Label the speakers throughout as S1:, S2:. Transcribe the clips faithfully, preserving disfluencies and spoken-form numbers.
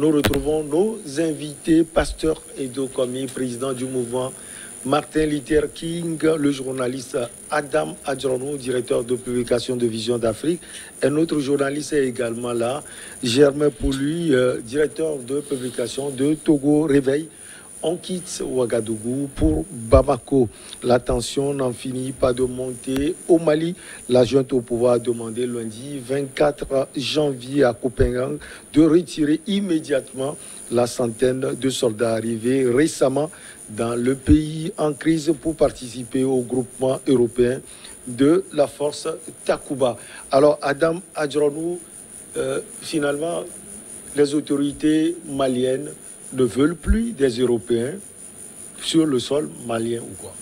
S1: nous retrouvons nos invités, Pasteur Edo Komi, président du mouvement, Martin Luther King, le journaliste Adam Adjorno, directeur de publication de Vision d'Afrique. Un autre journaliste est également là, Germain Poulu, euh, directeur de publication de Togo Réveil. On quitte Ouagadougou pour Bamako. La tension n'en finit pas de monter au Mali. La junte au pouvoir a demandé lundi vingt-quatre janvier à Copenhague de retirer immédiatement la centaine de soldats arrivés récemment dans le pays en crise pour participer au groupement européen de la force Takuba. Alors, Adam Adjorno, euh, finalement, les autorités maliennes ne veulent plus des Européens sur le sol malien ou quoi?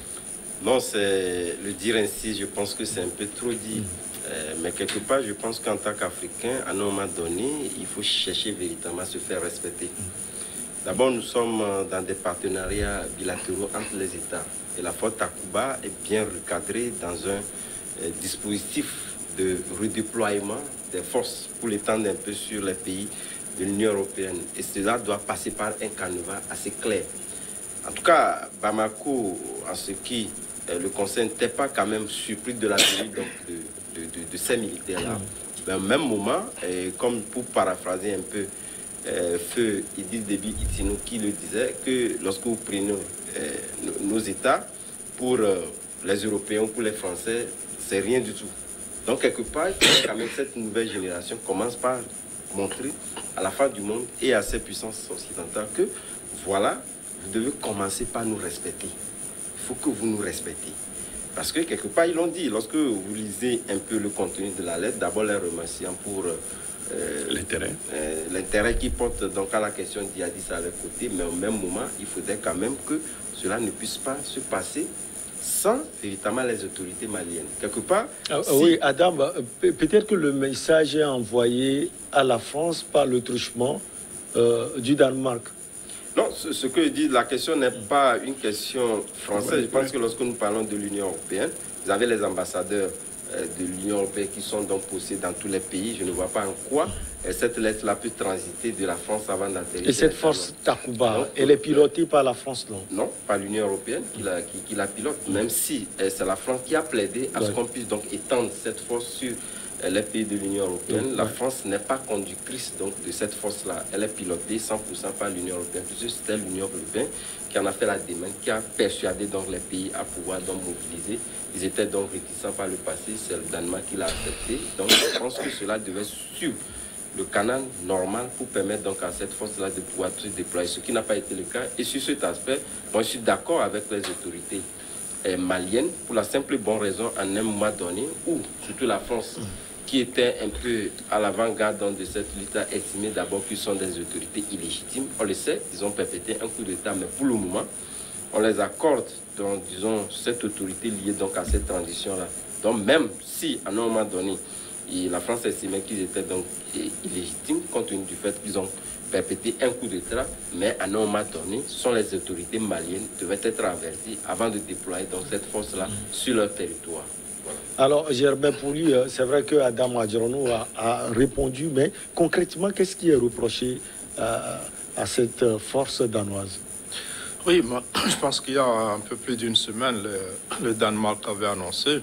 S2: Non, c'est le dire ainsi, je pense que c'est un peu trop dit. Mmh. Euh, mais quelque part, je pense qu'en tant qu'Africain, à un moment donné, il faut chercher véritablement à se faire respecter. Mmh. D'abord, nous sommes dans des partenariats bilatéraux entre les États. Et la force Takuba est bien recadrée dans un euh, dispositif de redéploiement des forces pour l'étendre un peu sur les pays de l'Union européenne. Et cela doit passer par un canevas assez clair. En tout cas, Bamako, en ce qui euh, le concerne, n'était pas quand même surpris de la venue donc, de, de, de, de ces militaires-là. Mais au même moment, et comme pour paraphraser un peu euh, Feu Idriss Déby Itno qui le disait, que lorsque vous prenez euh, nos, nos États, pour euh, les Européens ou pour les Français, c'est rien du tout. Donc, quelque part, quand même, cette nouvelle génération commence par montrer à la face du monde et à ces puissances occidentales que, voilà, vous devez commencer par nous respecter. Il faut que vous nous respectez. Parce que, quelque part, ils l'ont dit, lorsque vous lisez un peu le contenu de la lettre, d'abord les remerciant pour euh, l'intérêt euh, l'intérêt qu'ils portent donc à la question djihadiste à leur côté, mais au même moment, il faudrait quand même que cela ne puisse pas se passer sans véritablement les autorités maliennes. Quelque part...
S1: Ah, si... Oui, Adam, peut-être que le message est envoyé à la France par le truchement euh, du Danemark.
S2: Non, ce, ce que je dis, la question n'est pas une question française. Oui, je pense oui. que lorsque nous parlons de l'Union européenne, vous avez les ambassadeurs euh, de l'Union européenne qui sont donc posés dans tous les pays. Je ne vois pas en quoi euh, cette lettre-là peut transiter de la France avant d'atterrir.
S1: Et cette force Takuba, non, elle est pilotée par la France, non?
S2: Non, par l'Union européenne qui la, qui, qui la pilote, mmh. même si euh, c'est la France qui a plaidé à ouais. ce qu'on puisse donc étendre cette force sur euh, les pays de l'Union européenne. Mmh. La France n'est pas conductrice donc, de cette force-là. Elle est pilotée cent pour cent par l'Union européenne, puisque c'était l'Union européenne qui en a fait la demande, qui a persuadé donc, les pays à pouvoir donc, mobiliser. Ils étaient donc réticents par le passé, c'est le Danemark qui l'a accepté. Donc je pense que cela devait suivre le canal normal pour permettre donc à cette force-là de pouvoir se déployer, ce qui n'a pas été le cas. Et sur cet aspect, moi je suis d'accord avec les autorités eh, maliennes pour la simple et bonne raison, en un moment donné, où surtout la France, qui était un peu à l'avant-garde de cette lutte, a estimé d'abord qu'ils sont des autorités illégitimes. On le sait, ils ont perpétré un coup d'État, mais pour le moment, on les accorde, donc, disons, cette autorité liée donc à cette transition-là. Donc même si, à un moment donné, et la France estimait qu'ils étaient donc illégitimes, compte tenu du fait qu'ils ont perpétré un coup d'État, mais à un moment donné, ce sont les autorités maliennes qui devaient être averties avant de déployer donc cette force-là sur leur territoire. Voilà.
S1: Alors, Germain Pouli, c'est vrai que Adam Adjorno a, a répondu, mais concrètement, qu'est-ce qui est reproché à, à cette force danoise?
S3: Oui, moi, je pense qu'il y a un peu plus d'une semaine, le, le Danemark avait annoncé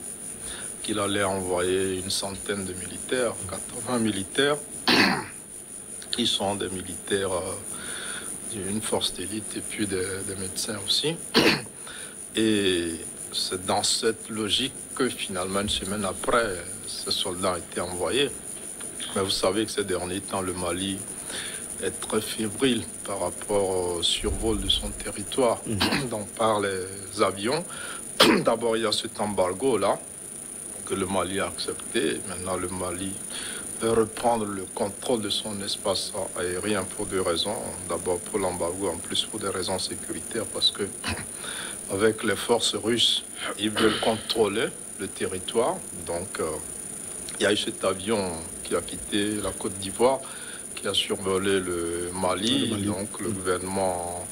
S3: qu'il allait envoyer une centaine de militaires, quatre-vingts militaires. Ils sont des militaires euh, d'une force d'élite et puis des, des médecins aussi. Et c'est dans cette logique que finalement, une semaine après, ces soldats ont été envoyés. Mais vous savez que ces derniers temps, le Mali est très fébrile par rapport au survol de son territoire, mmh. donc par les avions. D'abord, il y a cet embargo-là que le Mali a accepté. Maintenant, le Mali peut reprendre le contrôle de son espace aérien pour deux raisons. D'abord, pour l'embargo, en plus pour des raisons sécuritaires, parce que avec les forces russes, ils veulent contrôler le territoire. Donc, euh, il y a eu cet avion qui a quitté la Côte d'Ivoire, qui a survolé le Mali. Le Mali. Donc, le mmh. gouvernement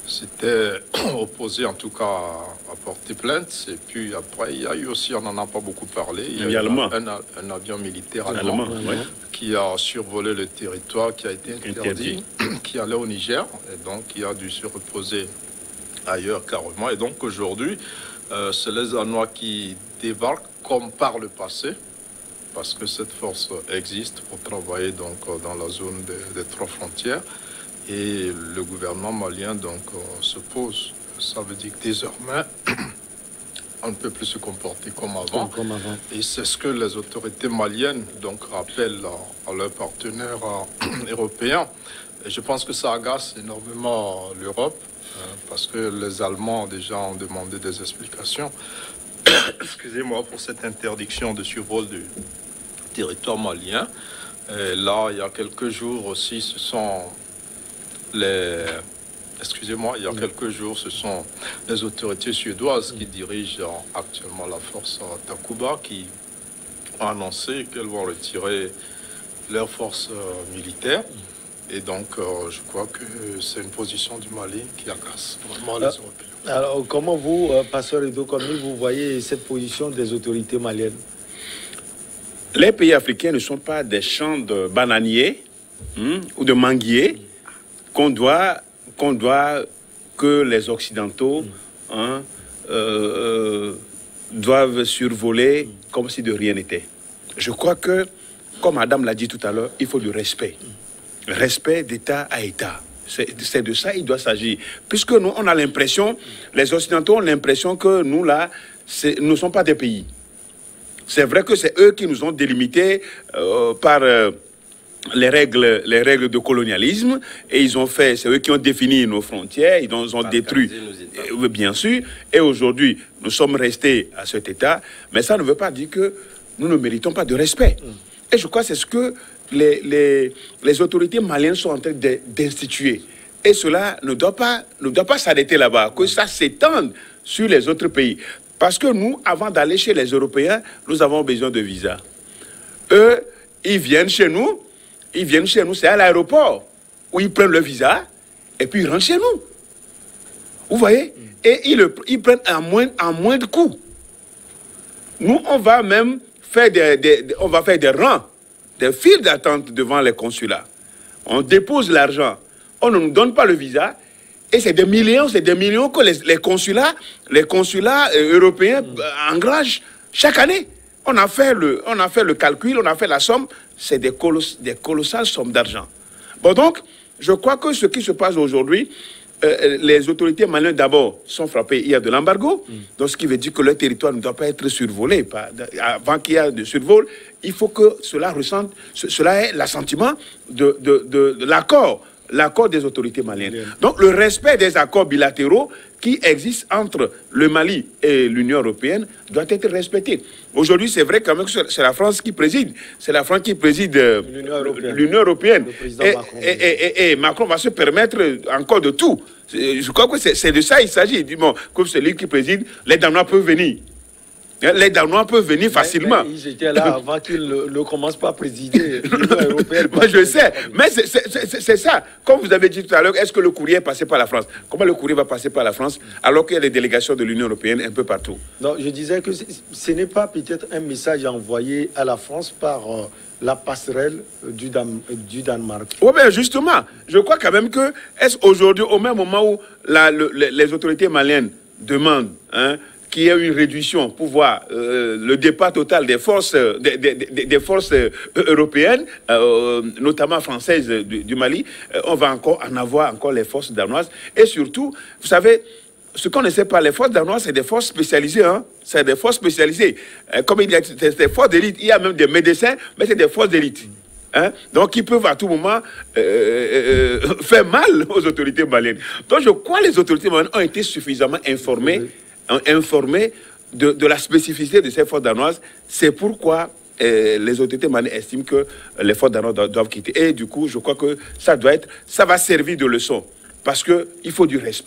S3: s'était opposé en tout cas à, à porter plainte. Et puis après, il y a eu aussi, on n'en a pas beaucoup parlé, il y a eu un, un, un avion militaire allemand, allemand ouais. qui a survolé le territoire, qui a été interdit, interdit. qui allait au Niger, et donc qui a dû se reposer ailleurs carrément. Et donc aujourd'hui, euh, c'est les Danois qui débarquent comme par le passé, parce que cette force existe pour travailler donc dans la zone des, des trois frontières. Et le gouvernement malien donc euh, se pose. Ça veut dire que désormais, on ne peut plus se comporter comme avant.
S1: Comme avant.
S3: Et c'est ce que les autorités maliennes donc rappellent à, à leurs partenaires euh, européens. Et je pense que ça agace énormément l'Europe, hein, parce que les Allemands déjà ont demandé des explications. Excusez-moi pour cette interdiction de survol du territoire malien. Et là, il y a quelques jours aussi, ce sont les... Excusez-moi, il y a quelques jours, ce sont les autorités suédoises qui dirigent actuellement la force Takuba qui ont annoncé qu'elles vont retirer leurs forces militaires. Et donc, euh, je crois que c'est une position du Mali qui agace vraiment les Européens.
S1: Alors, comment vous, euh, Pasteur Edo Komi, vous voyez cette position des autorités maliennes?
S4: Les pays africains ne sont pas des champs de bananiers hein, ou de manguiers qu'on doit, qu'on doit, que les Occidentaux hein, euh, euh, doivent survoler comme si de rien n'était. Je crois que, comme Madame l'a dit tout à l'heure, il faut du respect. Respect d'État à État. C'est de ça qu'il doit s'agir. Puisque nous, on a l'impression, les Occidentaux ont l'impression que nous, là, nous ne sommes pas des pays. C'est vrai que c'est eux qui nous ont délimités euh, par euh, les, règles, les règles de colonialisme. Et ils ont fait, c'est eux qui ont défini nos frontières, ils ont, ils ont détruit, euh, bien sûr. Et aujourd'hui, nous sommes restés à cet état. Mais ça ne veut pas dire que nous ne méritons pas de respect. Et je crois que c'est ce que les, les, les autorités maliennes sont en train d'instituer. Et cela ne doit pas, ne doit pas s'arrêter là-bas, que ça s'étende sur les autres pays. Parce que nous, avant d'aller chez les Européens, nous avons besoin de visa. Eux, ils viennent chez nous, ils viennent chez nous, c'est à l'aéroport, où ils prennent le visa, et puis ils rentrent chez nous. Vous voyez? Et ils, le, ils prennent en moins, en moins de coûts. Nous, on va même faire des, des, on va faire des rangs, des files d'attente devant les consulats. On dépose l'argent, on ne nous donne pas le visa, et c'est des millions, c'est des millions que les, les consulats, les consulats euh, européens mmh. engagent chaque année. On a fait le, on a fait le calcul, on a fait la somme, c'est des, coloss, des colossales sommes d'argent. Bon donc, je crois que ce qui se passe aujourd'hui, euh, les autorités maliennes d'abord sont frappées. Il y a de l'embargo, mmh. donc ce qui veut dire que leur territoire ne doit pas être survolé. Pas, avant qu'il y ait de survol, il faut que cela ressente, ce, cela ait l'assentiment de, de, de, de l'accord. L'accord des autorités maliennes. Bien. Donc, le respect des accords bilatéraux qui existent entre le Mali et l'Union européenne doit être respecté. Aujourd'hui, c'est vrai quand même que c'est la France qui préside. C'est la France qui préside l'Union européenne. Et, Macron, et, et, et, et Macron va se permettre encore de tout. Je crois que c'est de ça qu'il s'agit. Bon, comme c'est lui qui préside, les Danois peuvent venir. Les Danois peuvent venir facilement.
S1: Mais, mais ils étaient là avant qu'ils ne, ne commencent pas à présider l'Union européenne.
S4: Moi, je sais, mais c'est ça. Comme vous avez dit tout à l'heure, est-ce que le courrier est passé par la France? Comment le courrier va passer par la France alors qu'il y a des délégations de l'Union européenne un peu partout?
S1: Non, je disais que ce n'est pas peut-être un message envoyé à la France par euh, la passerelle du, Dan, du Danemark.
S4: Oui, bien justement, je crois quand même que, est-ce aujourd'hui, au même moment où la, le, les autorités maliennes demandent, hein, qu'il y ait une réduction pour voir euh, le départ total des forces, des, des, des, des forces euh, européennes, euh, notamment françaises du, du Mali, euh, on va encore en avoir encore les forces danoises. Et surtout, vous savez, ce qu'on ne sait pas, les forces danoises, c'est des forces spécialisées. Hein? C'est des forces spécialisées. Euh, comme il y a des forces d'élite, il y a même des médecins, mais c'est des forces d'élite. Hein? Donc, ils peuvent à tout moment euh, euh, faire mal aux autorités maliennes. Donc, je crois que les autorités maliennes ont été suffisamment informées. Oui. informés de, de la spécificité de ces forces danoises. C'est pourquoi euh, les autorités maliennes estiment que les forces danoises doivent, doivent quitter. Et du coup, je crois que ça doit être, ça va servir de leçon. Parce qu'il faut du respect.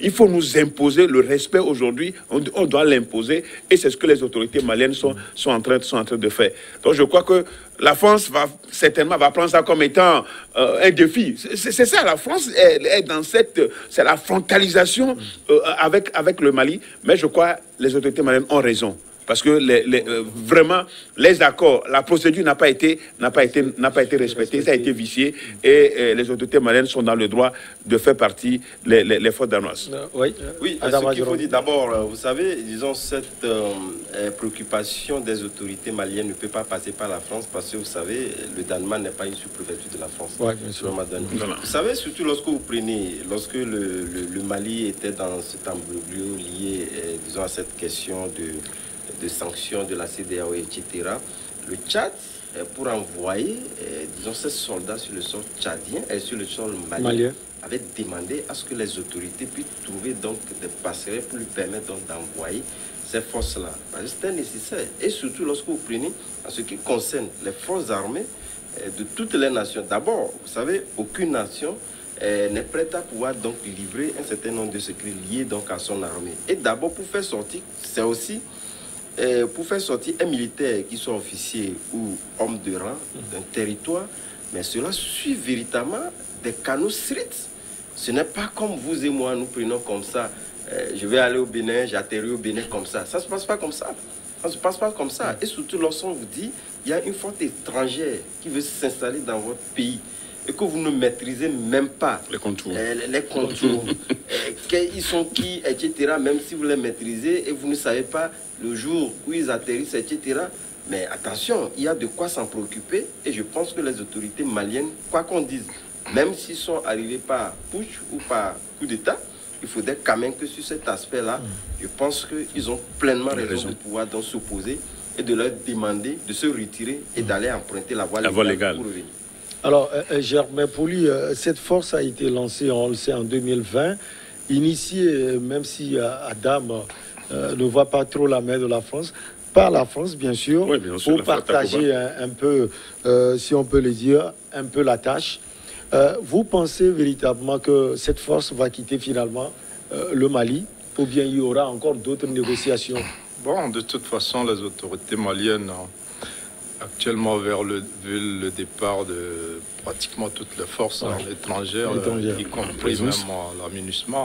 S4: Il faut nous imposer le respect aujourd'hui. On, on doit l'imposer. Et c'est ce que les autorités maliennes sont, sont, en train, sont en train de faire. Donc je crois que la France va certainement va prendre ça comme étant euh, un défi. C'est ça, la France est, est dans cette... C'est la frontalisation euh, avec, avec le Mali. Mais je crois que les autorités maliennes ont raison. Parce que les, les, euh, vraiment, les accords, la procédure n'a pas été, n'a pas été, n'a pas été respectée, ça a été vicié, et euh, les autorités maliennes sont dans le droit de faire partie les, les, les fautes danoises.
S1: Euh, oui,
S2: oui ce qu'il faut dire d'abord, vous savez, disons, cette euh, préoccupation des autorités maliennes ne peut pas passer par la France, parce que vous savez, le Danemark n'est pas une sous-préfecture de la France.
S1: Ouais, bien sûr.
S2: Vous savez, surtout lorsque vous prenez, lorsque le, le, le Mali était dans cet embrouille lié, euh, disons, à cette question de de sanctions de la C D A O, et cetera. Le Tchad, pour envoyer, euh, disons, ces soldats sur le sol tchadien et sur le sol malien, malien, avait demandé à ce que les autorités puissent trouver donc des passerelles pour lui permettre donc d'envoyer ces forces-là. C'était nécessaire. Et surtout lorsque vous prenez, en ce qui concerne les forces armées euh, de toutes les nations. D'abord, vous savez, aucune nation euh, n'est prête à pouvoir donc livrer un certain nombre de secrets liés donc à son armée. Et d'abord, pour faire sortir, c'est aussi Euh, pour faire sortir un militaire qui soit officier ou homme de rang d'un territoire, mais cela suit véritablement des canaux stricts. Ce n'est pas comme vous et moi, nous prenons comme ça, euh, je vais aller au Bénin, j'atterris au Bénin comme ça. Ça ne se passe pas comme ça. Ça ne se passe pas comme ça. Et surtout lorsqu'on vous dit, il y a une force étrangère qui veut s'installer dans votre pays et que vous ne maîtrisez même pas
S4: les contours,
S2: euh, les, les contours euh, ils sont qui, et cetera. Même si vous les maîtrisez et vous ne savez pas le jour où ils atterrissent, et cetera. Mais attention, il y a de quoi s'en préoccuper. Et je pense que les autorités maliennes, quoi qu'on dise, même s'ils sont arrivés par putsch ou par coup d'État, il faudrait quand même que sur cet aspect-là, je pense qu'ils ont pleinement raison, raison de pouvoir donc s'opposer et de leur demander de se retirer et d'aller emprunter la voie
S4: la
S2: légale,
S4: voie légale.
S2: Pour revenir.
S1: Alors, euh, Germain Poli, euh, cette force a été lancée, on le sait, en deux mille vingt, initiée, même si euh, Adam euh, ne voit pas trop la main de la France, par la France, bien sûr,
S4: oui, bien sûr,
S1: pour partager un, un peu, euh, si on peut le dire, un peu la tâche. Euh, vous pensez véritablement que cette force va quitter finalement euh, le Mali, ou bien il y aura encore d'autres négociations?
S3: Bon, de toute façon, les autorités maliennes, actuellement, vers le, le départ de pratiquement toutes les forces ouais. étrangères, euh, y compris même la MINUSMA,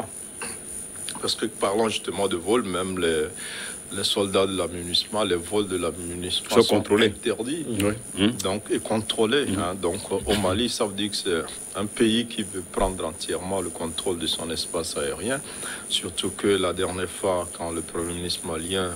S3: parce que parlant justement de vol, même les, les soldats de la MINUSMA, les vols de la MINUSMA sont, sont contrôlés. Interdits oui. donc, et contrôlés. Mmh. Hein, donc au Mali, ça veut dire que c'est un pays qui veut prendre entièrement le contrôle de son espace aérien, surtout que la dernière fois, quand le Premier ministre malien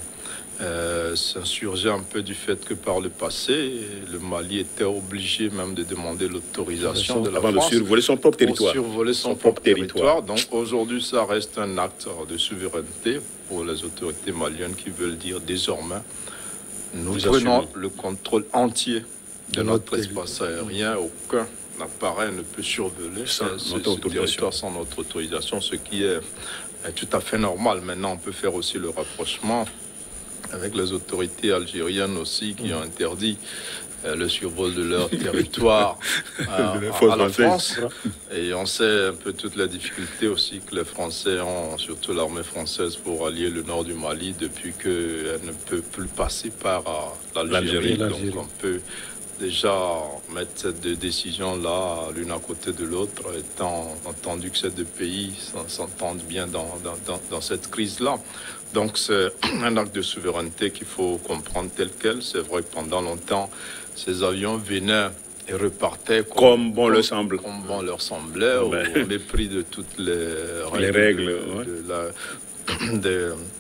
S3: Euh, s'insurgeait un peu du fait que par le passé, le Mali était obligé même de demander l'autorisation de la
S4: avant
S3: France
S4: de survoler son propre territoire.
S3: Pour survoler son, son propre territoire. territoire. Donc aujourd'hui, ça reste un acte de souveraineté pour les autorités maliennes qui veulent dire désormais, nous Vous prenons assumez. le contrôle entier de, de notre, notre espace aérien. Aucun appareil ne peut survoler sans ce, notre ce territoire sans notre autorisation, ce qui est, est tout à fait normal. Maintenant, on peut faire aussi le rapprochement avec les autorités algériennes aussi qui ont interdit euh, le survol de leur territoire à, à, à la France. Et on sait un peu toutes les difficultés aussi que les Français ont, surtout l'armée française, pour allier le nord du Mali depuis qu'elle ne peut plus passer par l'Algérie. Donc on peut déjà mettre ces deux décisions-là l'une à côté de l'autre, étant entendu que ces deux pays s'entendent bien dans, dans, dans, dans cette crise-là. Donc c'est un acte de souveraineté qu'il faut comprendre tel quel. C'est vrai que pendant longtemps, ces avions venaient et repartaient comme,
S4: comme bon
S3: comme,
S4: leur semble.
S3: Comme bon leur semblait, ouais. au, au mépris de toutes les règles,
S4: les règles
S3: de,
S4: ouais.
S3: de la, de,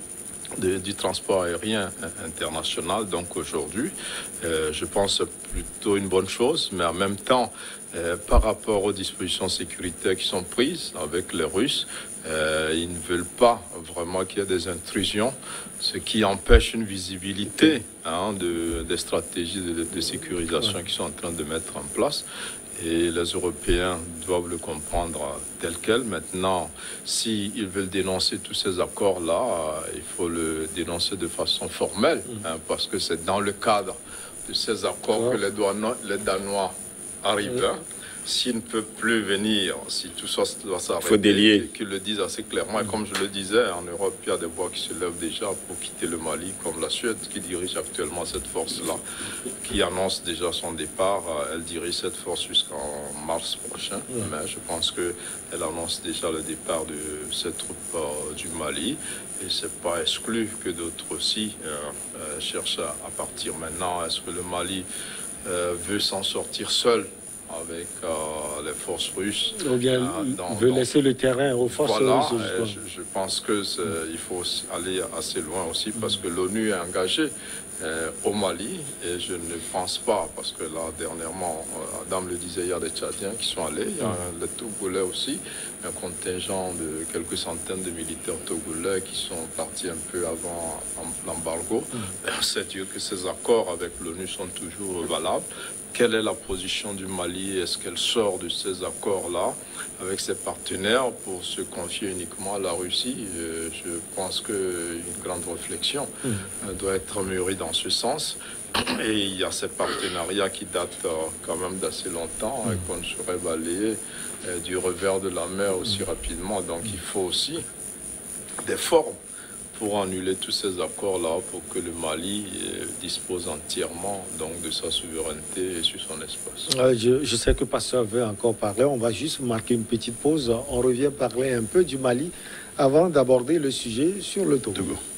S3: de, du transport aérien international. Donc aujourd'hui, euh, je pense que c'est plutôt une bonne chose, mais en même temps, euh, par rapport aux dispositions sécuritaires qui sont prises avec les Russes, Euh, ils ne veulent pas vraiment qu'il y ait des intrusions, ce qui empêche une visibilité hein, de, des stratégies de, de sécurisation ouais. qu'ils sont en train de mettre en place. Et les Européens doivent le comprendre tel quel. Maintenant, s'ils veulent dénoncer tous ces accords-là, euh, il faut le dénoncer de façon formelle, mmh. hein, parce que c'est dans le cadre de ces accords ouais. que les, Danois, les Danois arrivent. Hein. s'il ne peut plus venir, si tout ça doit s'arrêter,
S4: faut délier.
S3: qu'ils le disent assez clairement. Et comme je le disais, en Europe, il y a des voix qui se lèvent déjà pour quitter le Mali, comme la Suède, qui dirige actuellement cette force-là, qui annonce déjà son départ. Elle dirige cette force jusqu'en mars prochain. Ouais. Mais je pense qu'elle annonce déjà le départ de cette troupe euh, du Mali. Et ce n'est pas exclu que d'autres aussi euh, euh, cherchent à, à partir maintenant. Est-ce que le Mali euh, veut s'en sortir seul avec euh, les forces russes?
S1: Ou bien euh, dans, veut dans... laisser le terrain aux forces
S3: voilà,
S1: russes.
S3: Voilà, je, je pense qu'il faut aller assez loin aussi parce que l'ONU est engagée euh, au Mali et je ne pense pas, parce que là, dernièrement, euh, Adam le disait, il y a des Tchadiens qui sont allés, il y a mm. les Togolais aussi, un contingent de quelques centaines de militaires togolais qui sont partis un peu avant l'embargo. Mm. C'est dire que ces accords avec l'ONU sont toujours valables. Quelle est la position du Mali? Est-ce qu'elle sort de ces accords-là avec ses partenaires pour se confier uniquement à la Russie? Je pense qu'une grande réflexion mmh. doit être mûrie dans ce sens. Et il y a ces partenariats qui datent quand même d'assez longtemps mmh. et qu'on ne saurait balayer du revers de la mer aussi mmh. rapidement. Donc il faut aussi des formes pour annuler tous ces accords-là, pour que le Mali dispose entièrement donc, de sa souveraineté et sur son espace.
S1: Euh, je, je sais que Pasteur veut encore parler. On va juste marquer une petite pause. On revient parler un peu du Mali avant d'aborder le sujet sur le Togo. Togo.